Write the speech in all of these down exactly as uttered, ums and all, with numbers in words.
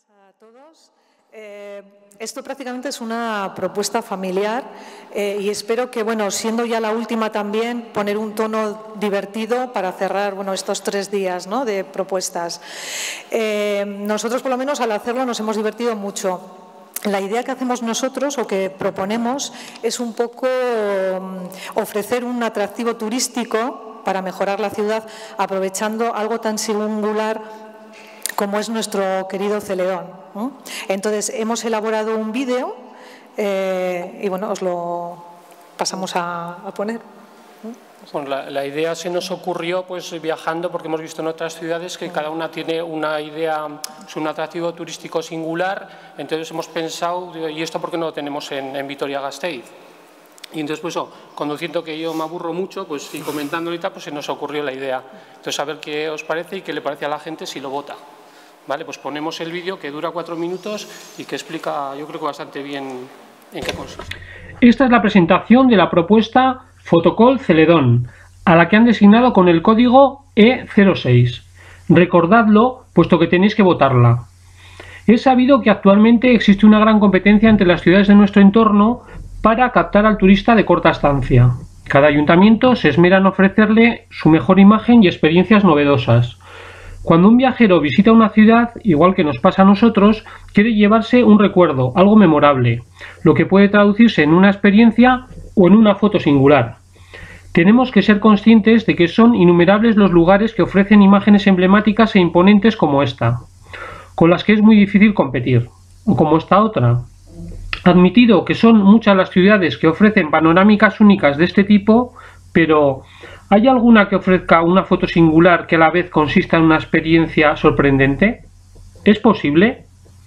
A todos. Eh, esto prácticamente es una propuesta familiar eh, y espero que, bueno, siendo ya la última también, poner un tono divertido para cerrar, bueno, estos tres días, ¿no?, de propuestas. Eh, nosotros, por lo menos, al hacerlo nos hemos divertido mucho. La idea que hacemos nosotros o que proponemos es un poco um, ofrecer un atractivo turístico para mejorar la ciudad, aprovechando algo tan singular como es nuestro querido Celedón, ¿no? Entonces, hemos elaborado un vídeo eh, y, bueno, os lo pasamos a, a poner. Bueno, la, la idea se nos ocurrió pues viajando, porque hemos visto en otras ciudades que cada una tiene una idea, es un atractivo turístico singular. Entonces hemos pensado, ¿y esto por qué no lo tenemos en, en Vitoria-Gasteiz? Y entonces, pues, oh, conociendo que yo me aburro mucho, pues, y comentando ahorita, pues se nos ocurrió la idea. Entonces, a ver qué os parece y qué le parece a la gente si lo vota. Vale, pues ponemos el vídeo que dura cuatro minutos y que explica, yo creo que bastante bien en qué consiste. Esta es la presentación de la propuesta Fotocall Celedón, a la que han designado con el código E cero seis. Recordadlo, puesto que tenéis que votarla. Es sabido que actualmente existe una gran competencia entre las ciudades de nuestro entorno para captar al turista de corta estancia. Cada ayuntamiento se esmera en ofrecerle su mejor imagen y experiencias novedosas. Cuando un viajero visita una ciudad, igual que nos pasa a nosotros, quiere llevarse un recuerdo, algo memorable, lo que puede traducirse en una experiencia o en una foto singular. Tenemos que ser conscientes de que son innumerables los lugares que ofrecen imágenes emblemáticas e imponentes como esta, con las que es muy difícil competir, o como esta otra. Admitido que son muchas las ciudades que ofrecen panorámicas únicas de este tipo, pero ¿hay alguna que ofrezca una foto singular que a la vez consista en una experiencia sorprendente? ¿Es posible?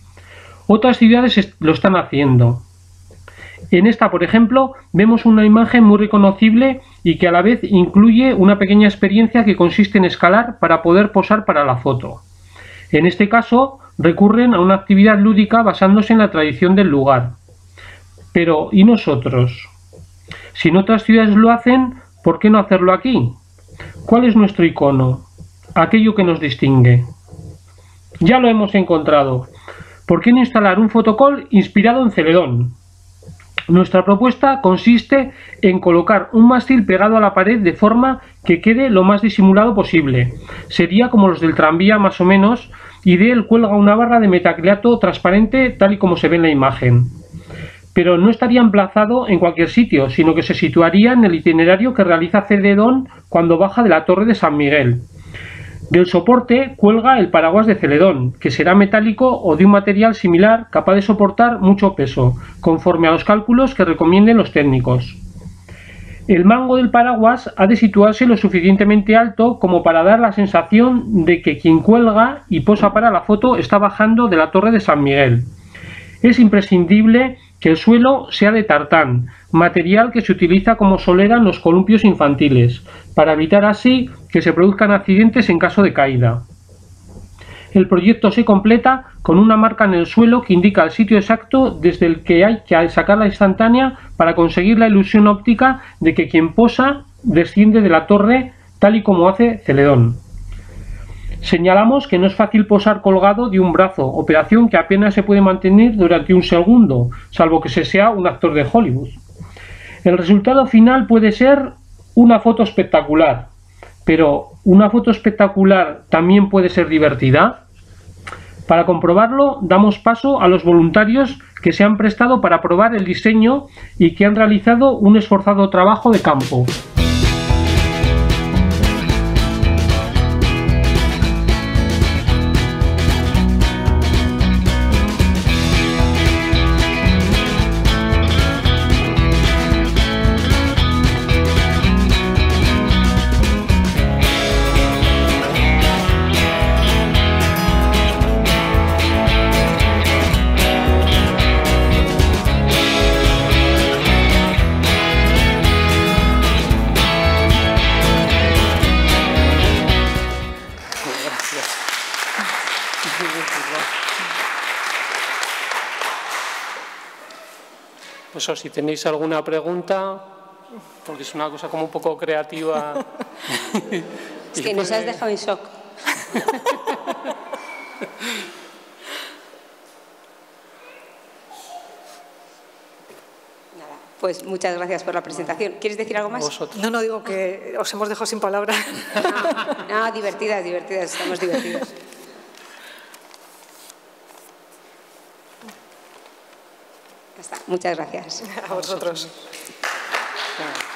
Otras ciudades lo están haciendo. En esta, por ejemplo, vemos una imagen muy reconocible y que a la vez incluye una pequeña experiencia que consiste en escalar para poder posar para la foto. En este caso, recurren a una actividad lúdica basándose en la tradición del lugar. Pero, ¿y nosotros? Si en otras ciudades lo hacen, ¿por qué no hacerlo aquí? ¿Cuál es nuestro icono? Aquello que nos distingue. Ya lo hemos encontrado. ¿Por qué no instalar un fotocall inspirado en Celedón? Nuestra propuesta consiste en colocar un mástil pegado a la pared de forma que quede lo más disimulado posible. Sería como los del tranvía más o menos, y de él cuelga una barra de metacrilato transparente tal y como se ve en la imagen. Pero no estaría emplazado en cualquier sitio, sino que se situaría en el itinerario que realiza Celedón cuando baja de la Torre de San Miguel. Del soporte cuelga el paraguas de Celedón, que será metálico o de un material similar capaz de soportar mucho peso, conforme a los cálculos que recomienden los técnicos. El mango del paraguas ha de situarse lo suficientemente alto como para dar la sensación de que quien cuelga y posa para la foto está bajando de la Torre de San Miguel. Es imprescindible que el suelo sea de tartán, material que se utiliza como solera en los columpios infantiles, para evitar así que se produzcan accidentes en caso de caída. El proyecto se completa con una marca en el suelo que indica el sitio exacto desde el que hay que sacar la instantánea para conseguir la ilusión óptica de que quien posa desciende de la torre tal y como hace Celedón. Señalamos que no es fácil posar colgado de un brazo, operación que apenas se puede mantener durante un segundo, salvo que se sea un actor de Hollywood. El resultado final puede ser una foto espectacular, pero ¿una foto espectacular también puede ser divertida? Para comprobarlo, damos paso a los voluntarios que se han prestado para probar el diseño y que han realizado un esforzado trabajo de campo. Pues o si tenéis alguna pregunta, porque es una cosa como un poco creativa. Es que nos has dejado en shock. Pues muchas gracias por la presentación. ¿Quieres decir algo más? Vosotros. No, no, digo que os hemos dejado sin palabras. No, no, divertidas, divertidas, estamos divertidos. Ya está, muchas gracias. A vosotros. Venga.